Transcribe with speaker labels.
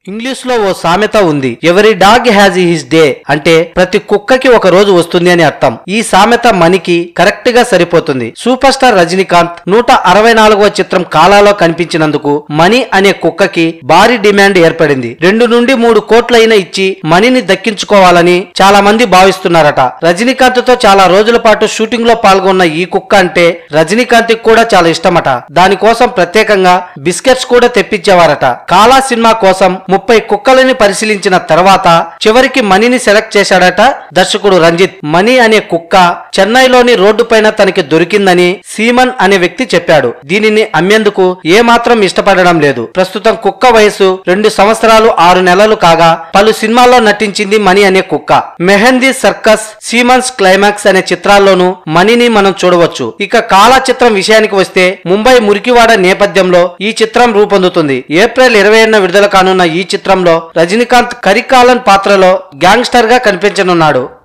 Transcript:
Speaker 1: English లో ఓ సామెత ఉంది, every dog has his day. అంటే ప్రతి కుక్కకి ఒక రోజు వస్తుంది అని అర్థం. ఈ సామెత మనీకి కరెక్ట్ గా సరిపోతుంది. సూపర్ స్టార్ రజనీకాంత్ 164వ చిత్రం కాలాలో కనిపించినందుకు మనీ అనే కుక్కకి భారీ డిమాండ్ ఏర్పడింది. 2 నుండి 3 కోట్లైనా ఇచ్చి మనీని దక్కించుకోవాలని చాలా మంది భావిస్తున్నారట. రజనీకాంత్ తో చాలా రోజుల పాటు షూటింగ్ లో పాల్గొన్న ఈ కుక్క అంటే రజనీకాంత్ కి కూడా చాలా ఇష్టమట. దానికోసం ప్రత్యేకంగా బిస్కెట్స్ కూడా తెప్పించేవారట. కాలా సినిమా కోసం 30 కుక్కలని పరిశీలించిన తర్వాత చివరికి మనీని సెలెక్ట్ చేశాడట దర్శకుడు రంజిత్. మనీ అనే కుక్క చెన్నైలోని రోడ్డు పైన తనకి దొరికిందని సీమన్ అనే వ్యక్తి చెప్పాడు. దీనిని అమ్మేందుకు ఏమాత్రం ఇష్టపడడం లేదు. ప్రస్తుతం కుక్క వయసు 2 సంవత్సరాలు 6 నెలలు కాగా పలు సినిమాల్లో నటించింది మనీ అనే కుక్క. మెహందీ సర్కస్, సీమన్స్ క్లైమాక్స్ అనే చిత్రాల్లోనూ మనీని మనం చూడవచ్చు. ఇక కాలా చిత్రం విషయానికి వస్తే ముంబై మురికివాడ నేపథ్యంలో ఈ చిత్రం రూపొందుతుంది. ఏప్రిల్ 27న విడుదల కానున్న ఈ చిత్రంలో రజనీకాంత్ కరికాలన్ పాత్రలో గ్యాంగ్స్టర్ గా కనిపించనున్నాడు.